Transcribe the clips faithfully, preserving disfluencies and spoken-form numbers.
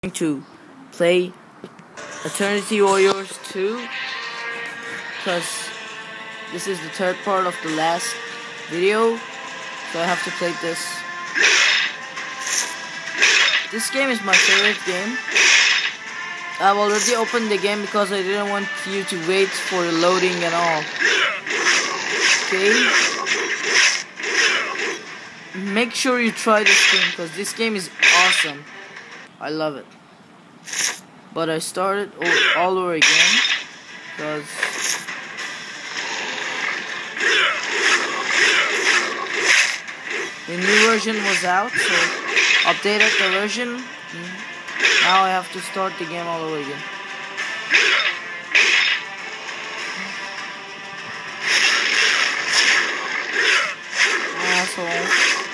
to play Eternity Warriors two, because this is the third part of the last video, so I have to play this. This game is my favorite game. I've already opened the game because I didn't want you to wait for the loading and all. Okay? Make sure you try this game because this game is awesome. I love it. But I started all, all over again because the new version was out, so updated the version. Now I have to start the game all over again. Asshole.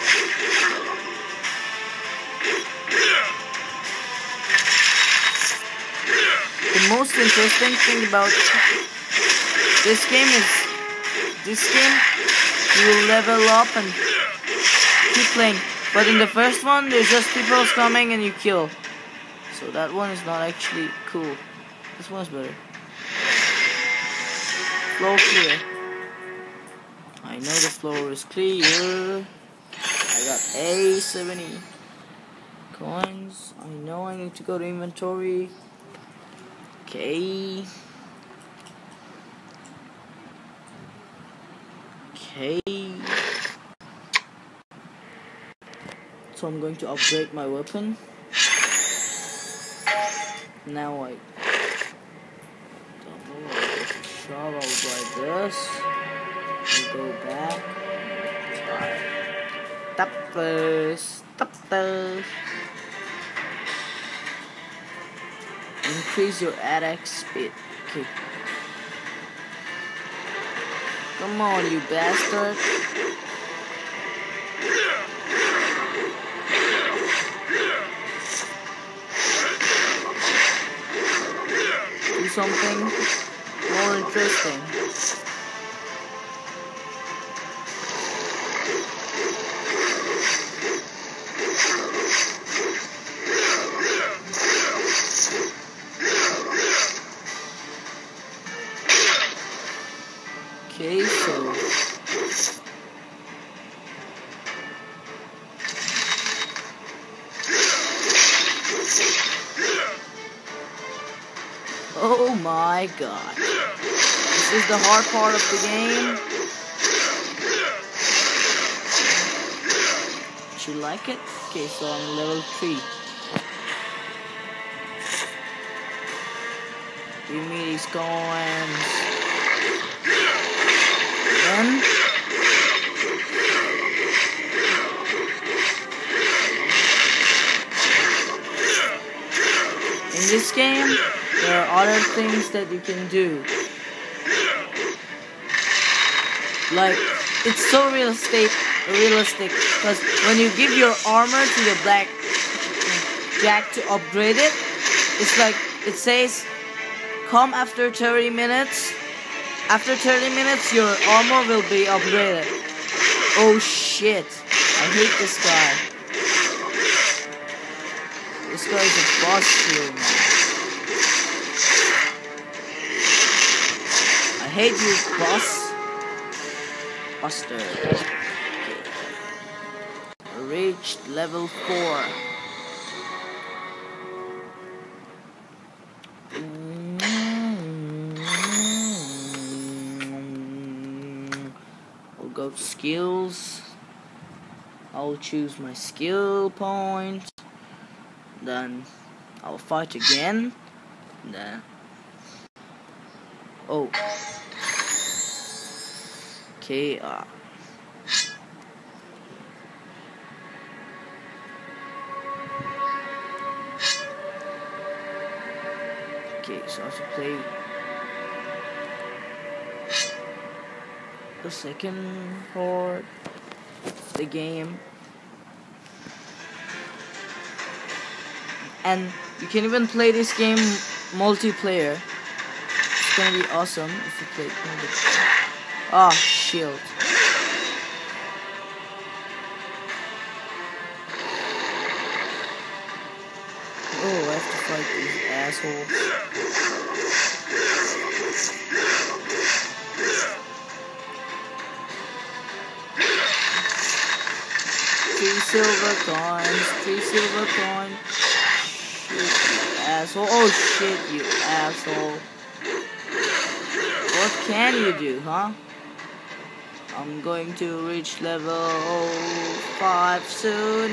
The most interesting thing about this game is this game you will level up and keep playing. But in the first one, there's just people coming and you kill. So that one is not actually cool. This one's better. Floor clear. I know the floor is clear. I got A seventy coins. I know I need to go to inventory. Okay. Okay. So I'm going to upgrade my weapon. Now I don't know, I shot, I'll buy this. I'll go back. Stop this, stop this. Increase your attack speed. Okay. Come on, you bastard. Do something more interesting. Okay, so oh my god. This is the hard part of the game. You like it? Okay, so I'm level three. Give me these coins. Then in this game, there are other things that you can do. Like, it's so realistic, realistic, because when you give your armor to the Black Jack to upgrade it, it's like, it says, come after thirty minutes. After thirty minutes, your armor will be upgraded. Oh shit, I hate this guy. This guy is a boss here, man. I hate you, boss. Buster. Okay. Reached level four. I'll go to skills. I'll choose my skill point. Then I'll fight again. Then oh. Okay, uh Okay, so I have to play the second part of the game. And you can even play this game multiplayer. It's gonna be awesome if you play multiplayer. Ah, shield. Oh, I have to fight these assholes. Three silver coins, three silver coins. Shit, you asshole. Oh shit, you asshole. What can you do, huh? I'm going to reach level five soon.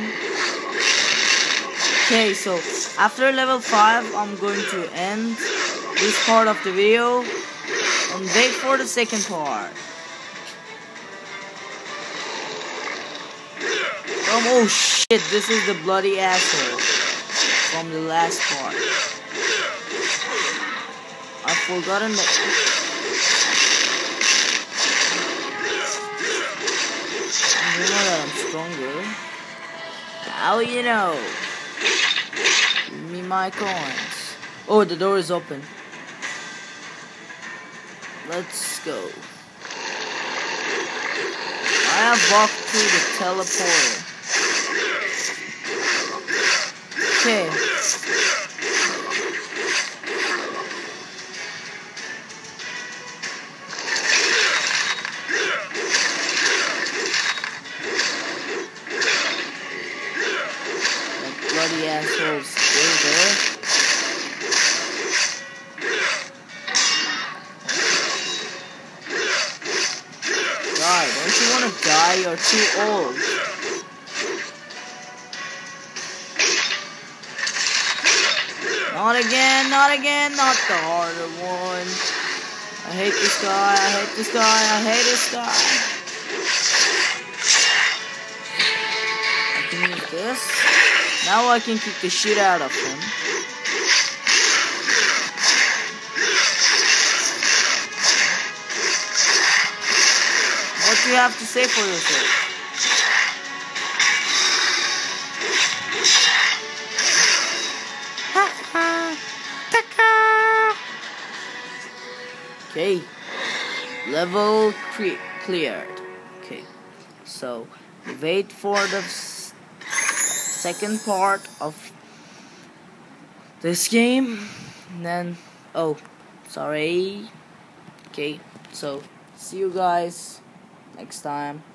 Okay, so after level five, I'm going to end this part of the video and wait for the second part. Um, oh shit, this is the bloody asshole from the last part. I've forgotten that. You know that I'm stronger. How you know? Give me my coins. Oh, the door is open. Let's go. I have walked through the teleporter. Okay. That bloody asshole's still there. Die, don't you want to die? You're too old. Not again, not again, not the harder one. I hate this guy, I hate this guy, I hate this guy. I can use this. Now I can kick the shit out of him. What do you have to say for yourself? Okay, level cleared. Okay, so wait for the second part of this game, and then oh, sorry. Okay, so see you guys next time.